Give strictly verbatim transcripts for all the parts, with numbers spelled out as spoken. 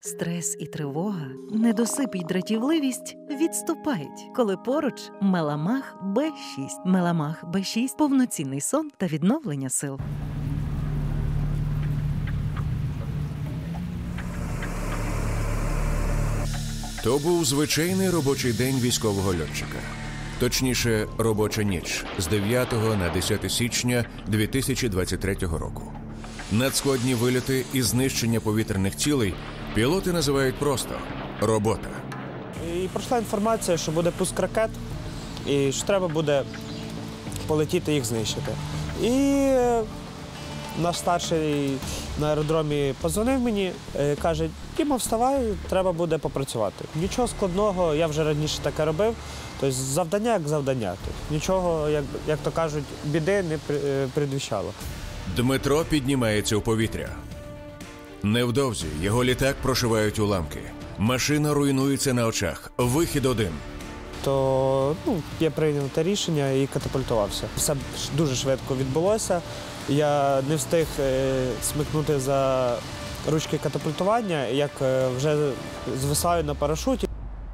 Стрес і тривога, недосип і дратівливість відступають, коли поруч Меламах Б шість. Меламах Б шість – повноцінний сон та відновлення сил. То був звичайний робочий день військового льотчика. Точніше, робоча ніч з дев'ятого на десяте січня дві тисячі двадцять третього року. Надсходні вильоти і знищення повітряних цілей пілоти називають просто «робота». І пройшла інформація, що буде пуск ракет, і що треба буде полетіти їх знищити. І наш старший на аеродромі подзвонив мені, каже: «Діма, вставай, треба буде попрацювати». Нічого складного, я вже раніше таке робив. Тобто завдання як завдання. Тобто нічого, як, як то кажуть, біди не предвіщало. Дмитро піднімається у повітря. Невдовзі його літак прошивають уламки. Машина руйнується на очах. Вихід один. То ну, я прийняв те рішення і катапультувався. Все дуже швидко відбулося. Я не встиг е, смикнути за ручки катапультування, як е, вже звисаю на парашуті.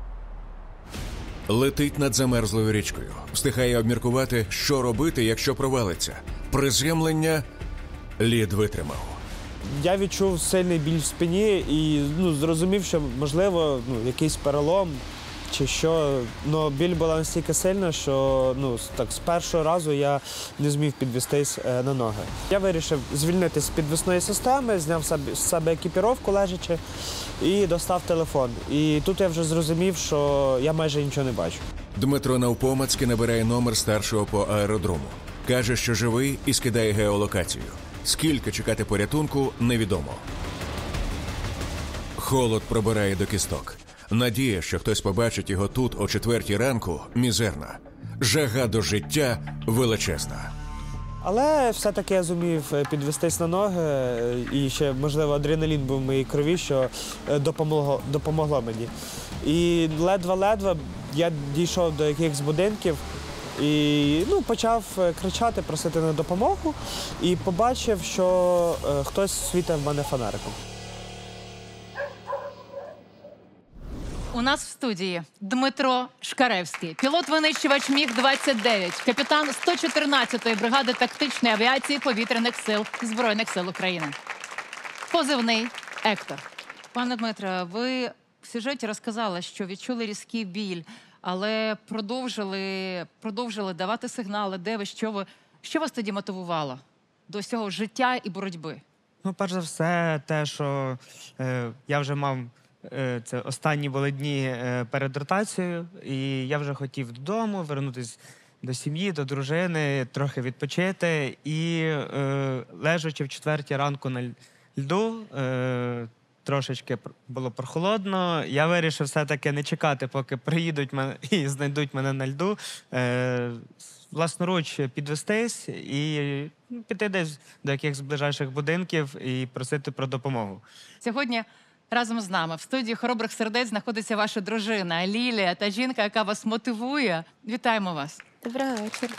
Летить над замерзлою річкою. Встигає обміркувати, що робити, якщо провалиться. Приземлення лід витримав. Я відчув сильний біль в спині і ну, зрозумів, що, можливо, ну, якийсь перелом чи що. Но біль була настільки сильна, що ну, так, з першого разу я не зміг підвестись е, на ноги. Я вирішив звільнитися з підвісної системи, зняв з себе екіпіровку лежачи і достав телефон. І тут я вже зрозумів, що я майже нічого не бачу. Дмитро навпомацьки набирає номер старшого по аеродрому. Каже, що живий і скидає геолокацію. Скільки чекати порятунку – невідомо. Холод пробирає до кісток. Надія, що хтось побачить його тут о четвертій ранку – мізерна. Жага до життя – величезна. Але все-таки я зумів підвестись на ноги, і ще, можливо, адреналін був в моїй крові, що допомогло, допомогло мені. І ледве-ледве я дійшов до якихось будинків і ну, почав кричати, просити на допомогу, і побачив, що хтось світить в мене фонариком. У нас в студії Дмитро Шкаревський, пілот-винищувач Міг двадцять дев'ять, капітан сто чотирнадцятої бригади тактичної авіації Повітряних сил Збройних сил України. Позивний «Ектор». Пане Дмитре, ви в сюжеті розказали, що відчули різкий біль, але продовжили, продовжили давати сигнали, де ви, що ви. Що вас тоді мотивувало до цього життя і боротьби? Ну, перш за все, те, що е, я вже мав, е, це останні були дні е, перед ротацією, і я вже хотів додому, вернутися до сім'ї, до дружини, трохи відпочити. І е, лежачи в четвертій ранку на льду, е, трошечки було прохолодно, я вирішив все-таки не чекати, поки приїдуть мене і знайдуть мене на льду, е, власноруч підвестись і піти десь до якихось ближайших будинків і просити про допомогу. Сьогодні разом з нами в студії «Хоробрих сердець» знаходиться ваша дружина Лілія та жінка, яка вас мотивує. Вітаємо вас. Доброго вечора.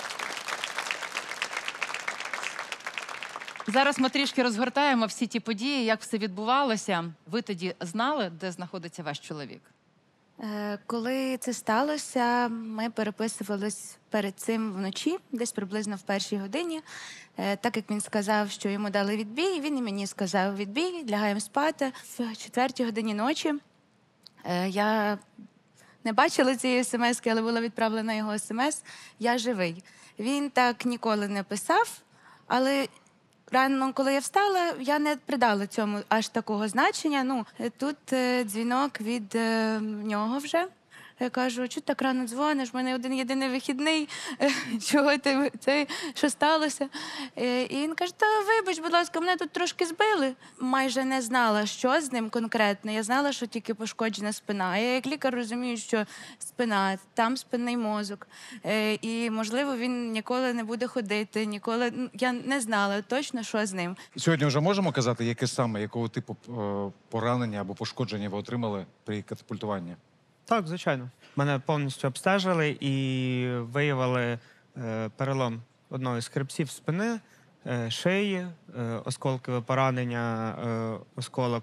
Зараз ми трішки розгортаємо всі ті події, як все відбувалося. Ви тоді знали, де знаходиться ваш чоловік? Е, Коли це сталося, ми переписувались перед цим вночі, десь приблизно в першій годині. Е, Так як він сказав, що йому дали відбій, він і мені сказав відбій, лягаємо спати. В четвертій годині ночі е, я не бачила цієї смски, але була відправлена його смс «Я живий». Він так ніколи не писав, але рано, коли я встала, я не придала цьому аж такого значення. Ну, тут е, дзвінок від е, нього вже. Я кажу: чого так рано дзвониш? У мене один єдиний вихідний. Е, чого ти, це, що сталося? Е, і він каже: та вибач, будь ласка, мене тут трошки збили. Майже не знала, що з ним конкретно. Я знала, що тільки пошкоджена спина. Я як лікар розумію, що спина, там спинний мозок. Е, і, можливо, він ніколи не буде ходити, ніколи... Я не знала точно, що з ним. Сьогодні вже можемо казати, яке саме, якого типу поранення або пошкодження ви отримали при катапультуванні? Так, звичайно. Мене повністю обстежили і виявили е, перелом одного із хребців спини, е, шиї, е, осколкове поранення, е, осколок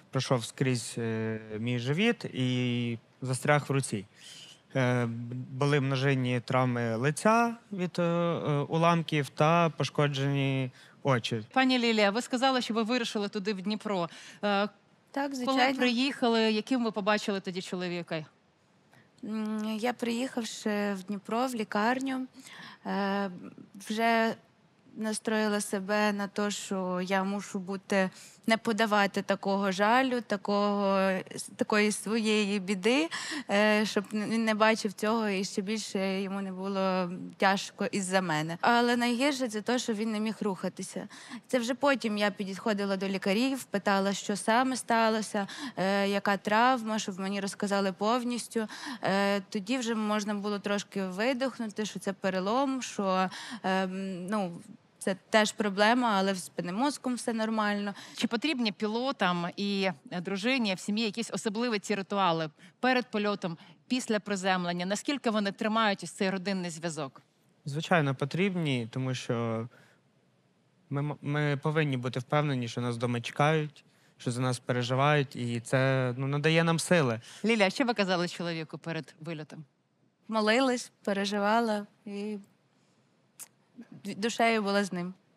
пройшов скрізь е, мій живіт і застряг в руці. Е, були множинні травми лиця від е, е, уламків та пошкоджені очі. Пані Лілія, ви сказали, що ви вирушили туди, в Дніпро. Е, Так, Коли звичайно. приїхали, яким ви побачили тоді чоловіка? М, Я, приїхавши в Дніпро, в лікарню, е, вже настроїла себе на те, що я мушу бути, не подавати такого жалю, такого, такої своєї біди, е, щоб він не бачив цього і ще більше йому не було тяжко із-за мене. Але найгірше це те, що він не міг рухатися. Це вже потім я підходила до лікарів, питала, що саме сталося, е, яка травма, щоб мені розказали повністю. Е, тоді вже можна було трошки видихнути, що це перелом, що е, ну, це теж проблема, але з спинним мозком все нормально. Чи потрібні пілотам і е, дружині в сім'ї якісь особливі ці ритуали перед польотом, після приземлення? Наскільки вони тримають ось цей родинний зв'язок? Звичайно, потрібні, тому що ми, м- ми повинні бути впевнені, що нас вдома чекають, що за нас переживають, і це ну, надає нам сили. Ліля, що ви казали чоловіку перед вильотом? Молилась, переживала і душею була з ним.